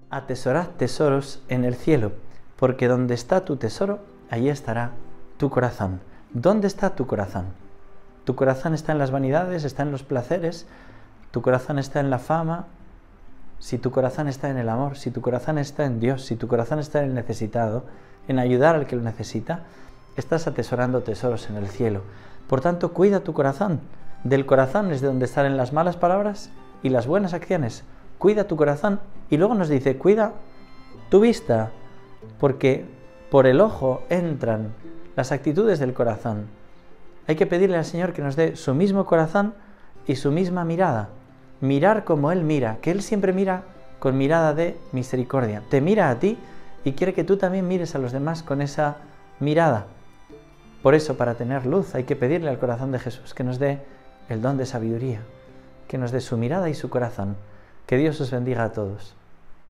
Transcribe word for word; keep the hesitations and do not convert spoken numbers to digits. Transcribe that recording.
Atesorad tesoros en el cielo, porque donde está tu tesoro, allí estará tu corazón. ¿Dónde está tu corazón? ¿Tu corazón está en las vanidades, está en los placeres? ¿Tu corazón está en la fama? Si tu corazón está en el amor, si tu corazón está en Dios, si tu corazón está en el necesitado, en ayudar al que lo necesita, estás atesorando tesoros en el cielo. Por tanto, cuida tu corazón. Del corazón es de donde salen las malas palabras y las buenas acciones. Cuida tu corazón. Y luego nos dice, cuida tu vista, porque por el ojo entran las actitudes del corazón. Hay que pedirle al Señor que nos dé su mismo corazón y su misma mirada. Mirar como Él mira, que Él siempre mira con mirada de misericordia. Te mira a ti y quiere que tú también mires a los demás con esa mirada. Por eso, para tener luz, hay que pedirle al corazón de Jesús que nos dé el don de sabiduría, que nos dé su mirada y su corazón. Que Dios os bendiga a todos.